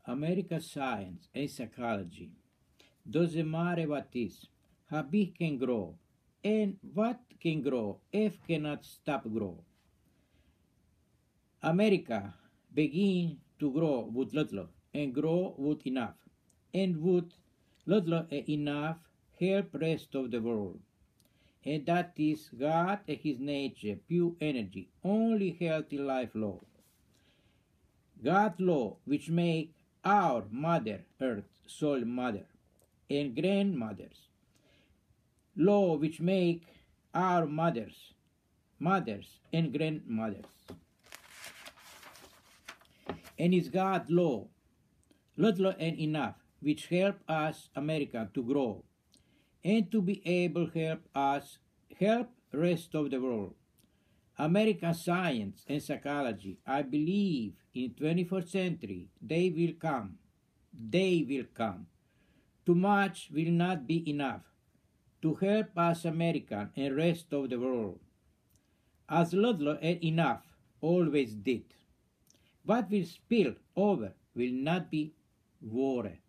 America's science and psychology doesn't matter what is, how big can grow, and what can grow if cannot stop grow. America begin to grow with little and grow with enough, and with little and enough help rest of the world. And that is God and His nature, pure energy, only healthy life law. God law which make our mother earth soul mother and grandmothers. Law which make our mothers and grandmothers. And is God law, little and enough, which help us America to grow and to be able to help us help rest of the world. American science and psychology, I believe in 21st century they will come. They will come. Too much will not be enough to help us American and rest of the world. As little and enough always did. What will spill over will not be water.